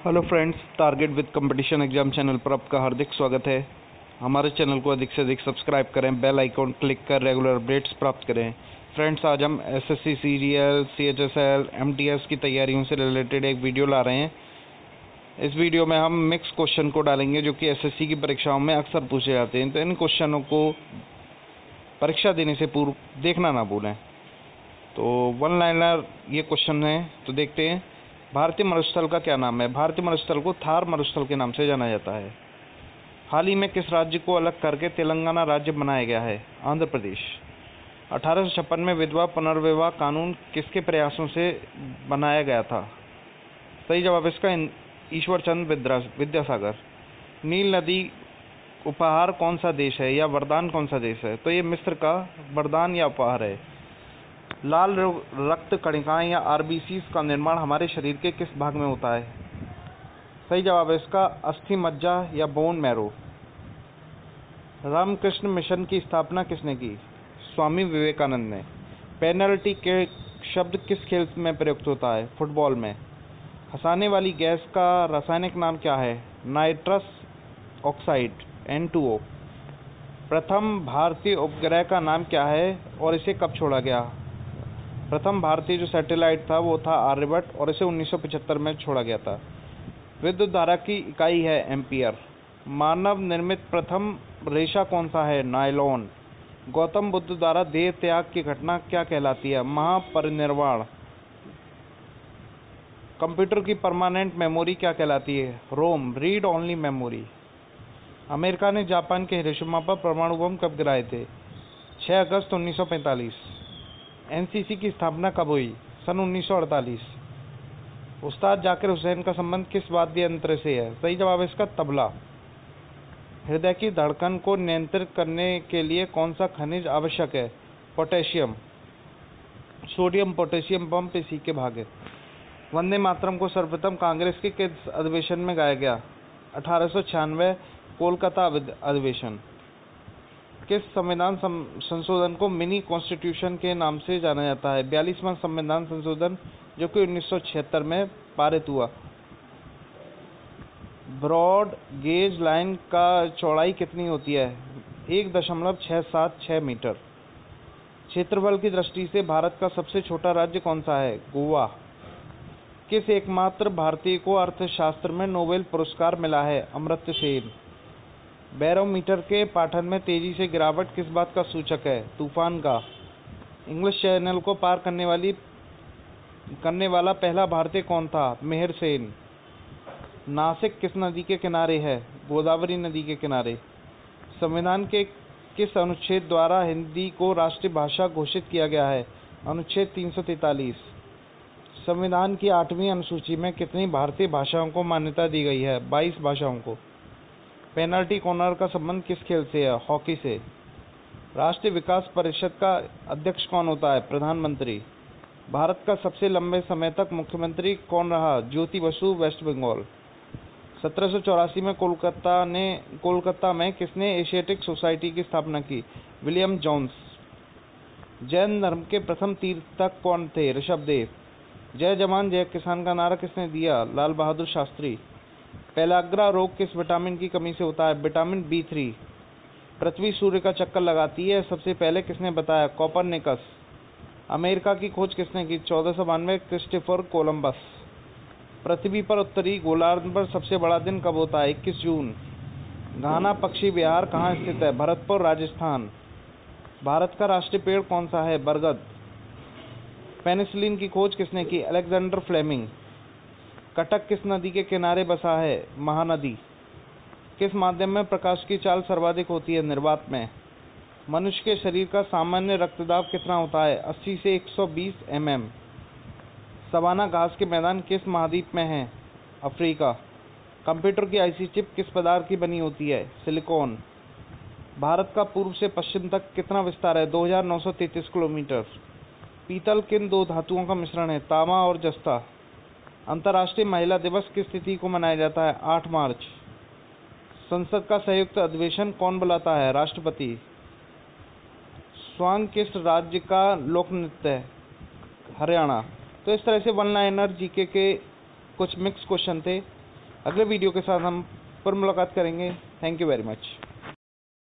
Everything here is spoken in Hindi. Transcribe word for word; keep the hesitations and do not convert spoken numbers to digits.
Hello friends, target with competition exam channel पर आपका हार्दिक स्वागत है। हमारे चैनल को अधिक से अधिक सब्सक्राइब करें, बेल आइकॉन क्लिक कर रेगुलर अपडेट्स प्राप्त करें। फ्रेंड्स, आज हम एसएससी सीरियल, सीएचएसएल, एमटीएस की तैयारियों से रिलेटेड एक वीडियो ला रहे हैं। इस वीडियो में हम मिक्स क्वेश्चन को डालेंगे जो कि एसएससी की परीक्षाओं में अक्सर पूछे जाते हैं, तो इन क्वेश्चनों को परीक्षा देने से पूर्व देखना ना भूलें। तो वन लाइनर ये क्वेश्चन है, तो देखते हैं। भारतीय मरुस्थल का क्या नाम है? भारतीय मरुस्थल को थार मरुस्थल के नाम से जाना जाता है। हाल ही में किस राज्य को अलग करके तेलंगाना राज्य बनाया गया है? आंध्र प्रदेश। अठारह सौ छप्पन में विधवा पुनर्विवाह कानून किसके प्रयासों से बनाया गया था? सही जवाब इसका ईश्वर चंद्र विद्यासागर। नील नदी उपहार कौन सा देश है या वरदान कौन सा देश है? तो ये मिस्र का वरदान या उपहार है। लाल रक्त कणिकाएं या आरबीसी का निर्माण हमारे शरीर के किस भाग में होता है? सही जवाब है इसका अस्थि मज्जा या बोन मैरो। रामकृष्ण मिशन की स्थापना किसने की? स्वामी विवेकानंद ने। पेनल्टी के शब्द किस खेल में प्रयुक्त होता है? फुटबॉल में। हंसाने वाली गैस का रासायनिक नाम क्या है? Nitrous oxide N two O. प्रथम भारतीय उपग्रह का नाम क्या है और इसे कब छोड़ा गया? प्रथम भारतीय जो सैटेलाइट था वो था आर्यभट्ट और इसे उन्नीस सौ पचहत्तर में छोड़ा गया था। विद्युत धारा की इकाई है एम्पियर। मानव निर्मित प्रथम रेशा कौन सा है? नायलॉन। गौतम बुद्ध द्वारा देह त्याग की घटना क्या कहलाती है? महापरिनिर्वाण। कंप्यूटर की परमानेंट मेमोरी क्या कहलाती है? ROM, read only memory. America ने जापान के हिरोशिमा पर परमाणु बम कब गिराए थे? छह अगस्त उन्नीस सौ पैंतालीस। एनसीसी की स्थापना कब हुई? सन उन्नीस सौ अड़तालीस। उस्ताद जाकिर हुसैन का संबंध किस वाद्य यंत्र से है? सही जवाब है इसका तबला। हृदय की धड़कन को नियंत्रित करने के लिए कौन सा खनिज आवश्यक है? पोटेशियम। सोडियम पोटेशियम पंप इसी के भाग है। वंदे मातरम को सर्वप्रथम कांग्रेस के किस अधिवेशन में गाया गया? अठारह सौ छियानवे कोलकाता अधिवेशन। किस संविधान संशोधन को मिनी कॉन्स्टिट्यूशन के नाम से जाना जाता है? बयालीसवां संविधान संशोधन जो कि उन्नीस सौ छिहत्तर में पारित हुआ। ब्रॉड गेज लाइन का चौड़ाई कितनी होती है? एक दशमलव छः सात छः मीटर। क्षेत्रफल की दृष्टि से भारत का सबसे छोटा राज्य कौन सा है? गोवा। किस एकमात्र भारतीय को अर्थशास्त्र में नोबेल पुरस्कार मिला है? अमर्त्य सेन। बैरोमीटर के पाठन में तेजी से गिरावट किस बात का सूचक है? तूफान का। इंग्लिश चैनल को पार करने वाली करने वाला पहला भारतीय कौन था? मेहर सेन। नासिक किस नदी के किनारे है? गोदावरी नदी के किनारे। संविधान के किस अनुच्छेद द्वारा हिंदी को राष्ट्रीय भाषा घोषित किया गया है? अनुच्छेद तीन सौ तैंतालीस। संविधान की आठवीं अनुसूची में कितनी भारतीय भाषाओं को मान्यता दी गई है? बाईस भाषाओं को। पेनल्टी कॉर्नर का संबंध किस खेल से है? हॉकी से। राष्ट्रीय विकास परिषद का अध्यक्ष कौन होता है? प्रधानमंत्री। भारत का सबसे लंबे समय तक मुख्यमंत्री कौन रहा? ज्योति बसु, वेस्ट बंगाल। सत्रह सौ चौरासी में कोलकाता ने कोलकाता में किसने एशियाटिक सोसाइटी की स्थापना की? William Jones. जैन धर्म के प्रथम तीर्थक कौन थे? ऋषभदेव। जय जवान जय किसान का नारा किसने दिया? लाल बहादुर शास्त्री। पेलाग्रा रोग किस विटामिन की कमी से होता है? Vitamin B three. पृथ्वी सूर्य का चक्कर लगाती है सबसे पहले किसने बताया? कोपरनिकस। अमेरिका की खोज किसने की? चौदह सौ बानवे क्रिस्टोफर कोलंबस। पृथ्वी पर उत्तरी गोलार्ध पर सबसे बड़ा दिन कब होता है? इक्कीस जून। घाना पक्षी विहार कहाँ स्थित है? भरतपुर, राजस्थान। भारत का राष्ट्रीय पेड़ कौन सा है? बरगद। पेनिसिलिन की खोज किसने की? Alexander Fleming. कटक किस नदी के किनारे बसा है? महानदी। किस माध्यम में प्रकाश की चाल सर्वाधिक होती है? निर्वात में। मनुष्य के शरीर का सामान्य रक्तदाब कितना होता है? अस्सी से एक सौ बीस एम एम। सवाना घास के मैदान किस महाद्वीप में हैं? अफ्रीका। कंप्यूटर की आईसी चिप किस पदार्थ की बनी होती है? सिलिकॉन। भारत का पूर्व से पश्चिम तक कितना विस्तार है? दो हजार नौ सौ तैंतीस किलोमीटर। पीतल किन दो धातुओं का मिश्रण है? तांबा और जस्ता। अंतर्राष्ट्रीय महिला दिवस किस तिथि को मनाया जाता है? आठ मार्च। संसद का संयुक्त अधिवेशन कौन बुलाता है? राष्ट्रपति। स्वांग किस राज्य का लोक नृत्य है? हरियाणा। तो इस तरह से वन लाइनर जीके के कुछ मिक्स क्वेश्चन थे। अगले वीडियो के साथ हम फिर मुलाकात करेंगे। Thank you very much.